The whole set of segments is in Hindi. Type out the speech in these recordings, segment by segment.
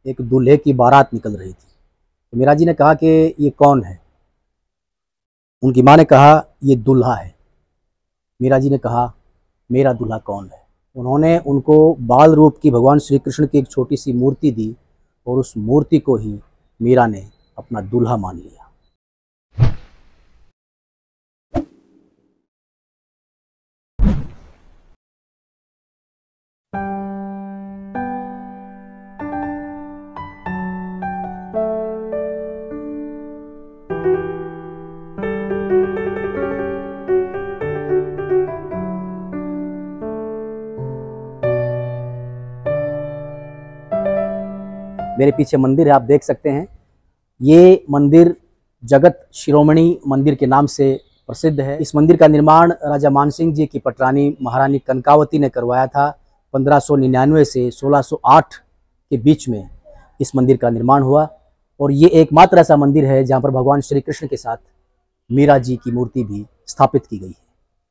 एक दूल्हे की बारात निकल रही थी। तो मीरा जी ने कहा कि ये कौन है? उनकी माँ ने कहा ये दूल्हा है। मीरा जी ने कहा मेरा दूल्हा कौन है? उन्होंने उनको बाल रूप की भगवान श्री कृष्ण की एक छोटी सी मूर्ति दी और उस मूर्ति को ही मीरा ने अपना दूल्हा मान लिया। मेरे पीछे मंदिर है, आप देख सकते हैं। ये मंदिर जगत शिरोमणि मंदिर के नाम से प्रसिद्ध है। इस मंदिर का निर्माण राजा मानसिंह जी की पटरानी महारानी कनकावती ने करवाया था। 1599 से 1608 के बीच में इस मंदिर का निर्माण हुआ और ये एकमात्र ऐसा मंदिर है जहाँ पर भगवान श्री कृष्ण के साथ मीरा जी की मूर्ति भी स्थापित की गई है।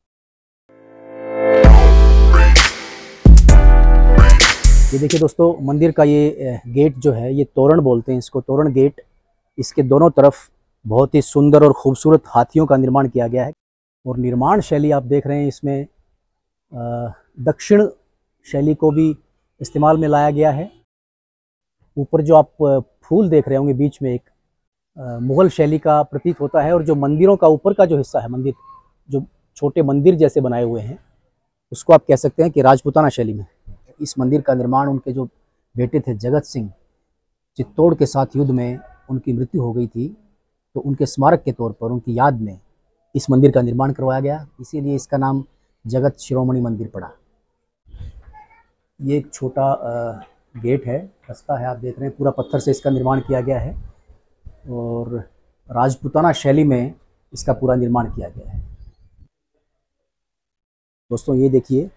ये देखिए दोस्तों, मंदिर का ये गेट जो है, ये तोरण बोलते हैं इसको, तोरण गेट। इसके दोनों तरफ बहुत ही सुंदर और खूबसूरत हाथियों का निर्माण किया गया है और निर्माण शैली आप देख रहे हैं, इसमें दक्षिण शैली को भी इस्तेमाल में लाया गया है। ऊपर जो आप फूल देख रहे होंगे बीच में, एक मुगल शैली का प्रतीक होता है और जो मंदिरों का ऊपर का जो हिस्सा है, मंदिर जो छोटे मंदिर जैसे बनाए हुए हैं, उसको आप कह सकते हैं कि राजपूताना शैली में। इस मंदिर का निर्माण उनके जो बेटे थे जगत सिंह, चित्तौड़ के साथ युद्ध में उनकी मृत्यु हो गई थी, तो उनके स्मारक के तौर पर, उनकी याद में इस मंदिर का निर्माण करवाया गया। इसीलिए इसका नाम जगत शिरोमणि मंदिर पड़ा। ये एक छोटा गेट है, रास्ता है, आप देख रहे हैं, पूरा पत्थर से इसका निर्माण किया गया है और राजपूताना शैली में इसका पूरा निर्माण किया गया है। दोस्तों ये देखिए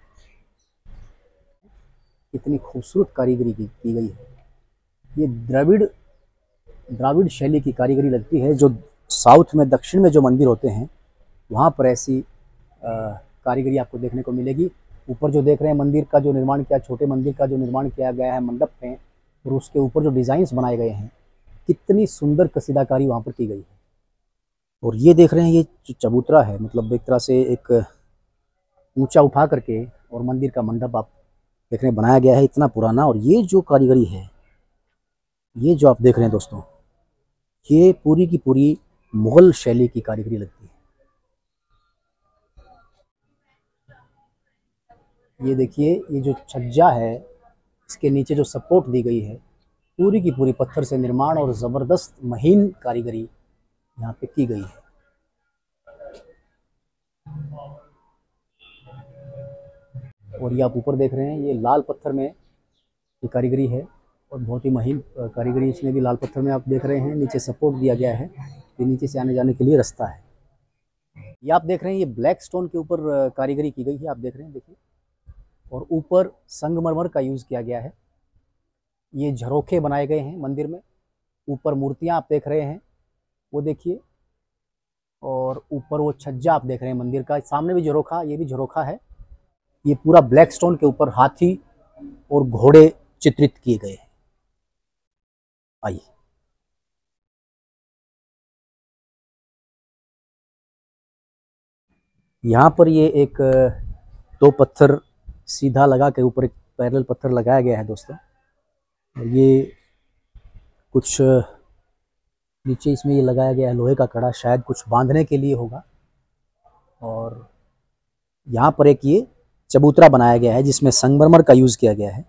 कितनी खूबसूरत कारीगरी की गई है। ये द्राविड़ शैली की कारीगरी लगती है। जो साउथ में, दक्षिण में जो मंदिर होते हैं, वहाँ पर ऐसी कारीगरी आपको देखने को मिलेगी। ऊपर जो देख रहे हैं मंदिर का जो निर्माण किया, छोटे मंदिर का जो निर्माण किया गया है मंडप में, और उसके ऊपर जो डिज़ाइंस बनाए गए हैं, कितनी सुंदर कसीदाकारी वहाँ पर की गई है। और ये देख रहे हैं, ये जो चबूतरा है, मतलब एक तरह से एक ऊंचा उठा करके और मंदिर का मंडप आप देख रहे हैं बनाया गया है, इतना पुराना। और ये जो कारीगरी है, ये जो आप देख रहे हैं दोस्तों, ये पूरी की पूरी मुगल शैली की कारीगरी लगती है। ये देखिए, ये जो छज्जा है, इसके नीचे जो सपोर्ट दी गई है, पूरी की पूरी पत्थर से निर्माण और ज़बरदस्त महीन कारीगरी यहाँ पे की गई है। और ये आप ऊपर देख रहे हैं, ये लाल पत्थर में ये कारीगरी है और बहुत ही महीन कारीगरी इसमें भी लाल पत्थर में आप देख रहे हैं। नीचे सपोर्ट दिया गया है, ये नीचे से आने जाने के लिए रास्ता है। ये आप देख रहे हैं, ये ब्लैक स्टोन के ऊपर कारीगरी की गई है, आप देख रहे हैं, देखिए। और ऊपर संगमरमर का यूज़ किया गया है। ये झरोखे बनाए गए हैं मंदिर में। ऊपर मूर्तियाँ आप देख रहे हैं, वो देखिए। और ऊपर वो छज्जा आप देख रहे हैं मंदिर का, सामने भी झरोखा, ये भी झरोखा है। ये पूरा ब्लैक स्टोन के ऊपर हाथी और घोड़े चित्रित किए गए हैं। आइए, यहाँ पर ये एक दो पत्थर सीधा लगा के ऊपर एक पैरेलल पत्थर लगाया गया है दोस्तों। और ये कुछ नीचे इसमें ये लगाया गया है लोहे का कड़ा, शायद कुछ बांधने के लिए होगा। और यहाँ पर एक ये चबूतरा बनाया गया है जिसमें संगमरमर का यूज़ किया गया है।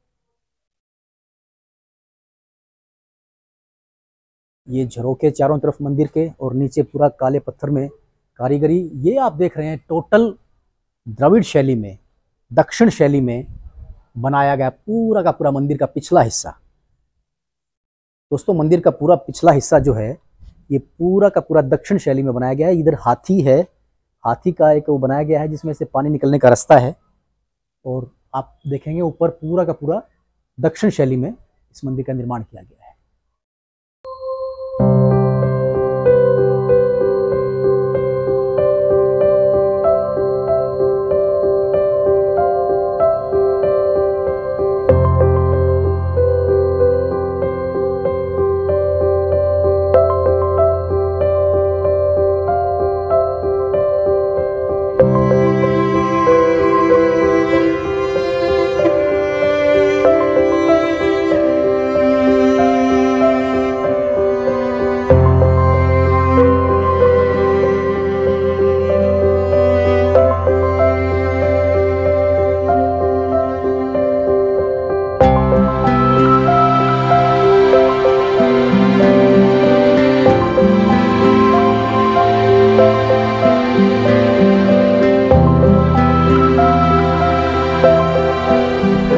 ये झरोके चारों तरफ मंदिर के, और नीचे पूरा काले पत्थर में कारीगरी। ये आप देख रहे हैं टोटल द्रविड़ शैली में, दक्षिण शैली में बनाया गया पूरा का पूरा मंदिर का पिछला हिस्सा। दोस्तों मंदिर का पूरा पिछला हिस्सा जो है, ये पूरा का पूरा दक्षिण शैली में बनाया गया है। इधर हाथी है, हाथी का एक वो बनाया गया है जिसमें से पानी निकलने का रास्ता है। और आप देखेंगे ऊपर पूरा का पूरा दक्षिण शैली में इस मंदिर का निर्माण किया गया है।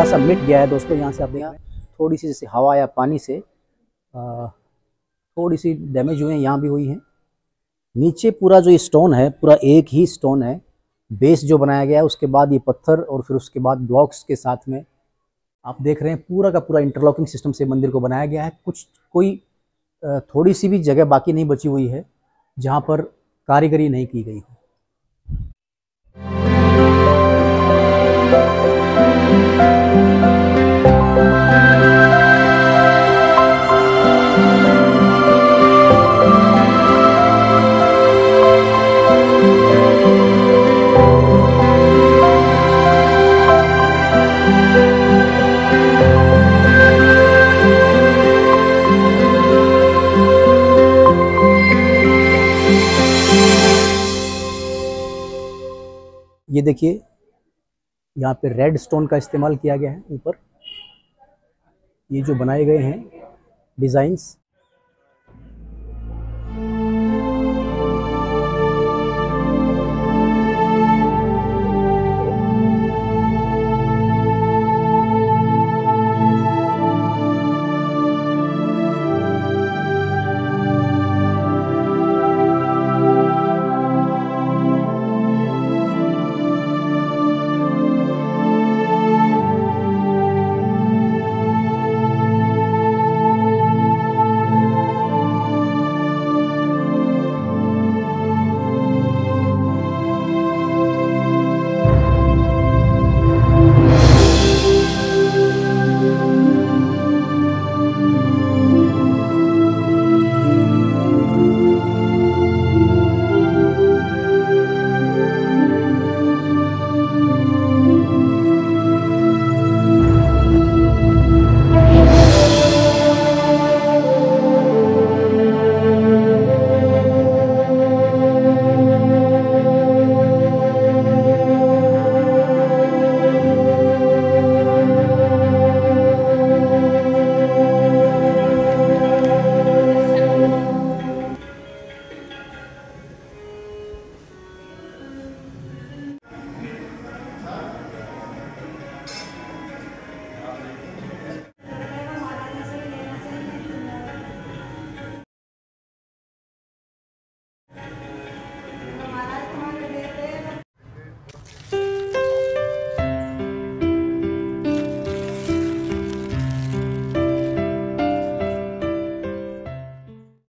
थोड़ा सा मिट गया है दोस्तों। यहाँ से आप देख रहे हैं थोड़ी सी जैसे हवा या पानी से थोड़ी सी डैमेज हुए हैं, यहाँ भी हुई है। नीचे पूरा जो स्टोन है पूरा एक ही स्टोन है, बेस जो बनाया गया है उसके बाद ये पत्थर और फिर उसके बाद ब्लॉक्स के साथ में आप देख रहे हैं पूरा का पूरा इंटरलॉकिंग सिस्टम से मंदिर को बनाया गया है। कोई थोड़ी सी भी जगह बाकी नहीं बची हुई है जहाँ पर कारीगरी नहीं की गई हो। ये देखिए यहाँ पे रेड स्टोन का इस्तेमाल किया गया है ऊपर। ये जो बनाए गए हैं डिज़ाइंस